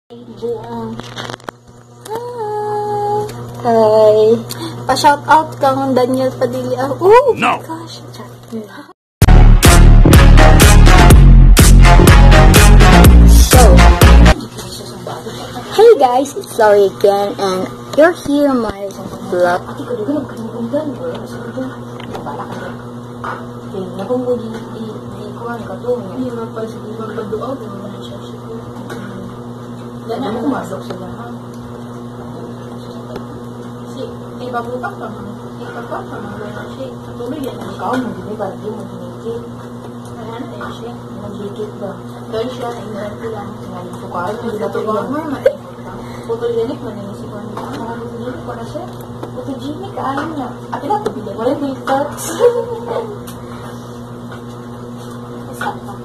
Buong hi. Pa-shout out kang Daniel Padilla. Oh no. My gosh. So, hey guys, it's Lori again and you're here in my vlog. Dan aku masuk sudah. Si, ibabutak naman. Ibabutak naman siya. Tuloy yan. Ikaw mo din ba? Hindi mo dinikit. Ano na siya? Nagdikit ba? Dahil siya, ingatan ko lang. Sukal. Hindi na tuwag mo. Photogenic man yung isip ko. Photogenic ko na siya. Photogenic, ano na. At ina, walang filters. Saan ka?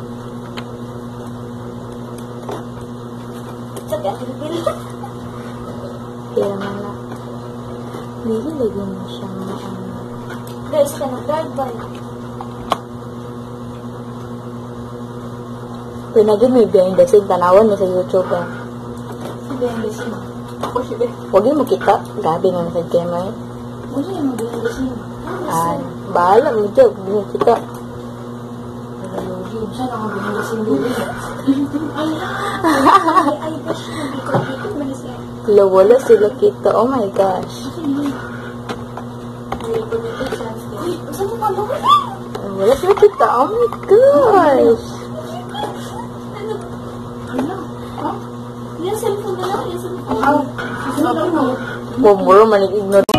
Kaya mga hindi lagyan mo siyang Guys, ka nag-drive by. pinagin mo yung behind the scene, tanawan mo sa YouTube eh. Si Ben Besin. Ako si Ben. Huwag mo kita, gabi nga nasa camera eh. Muna yung Ben Besin. Bahala mo dyan, huwag mo kita. Saan ako Ben Besin dito? Ay, gosh, nabikot mo na siya. Wala sila kita, oh my gosh. Saan mo palo? Wala sila kita, oh my gosh. Ano? Yung cellphone na lang, yung cellphone. Huwag mo rin manig-ignore.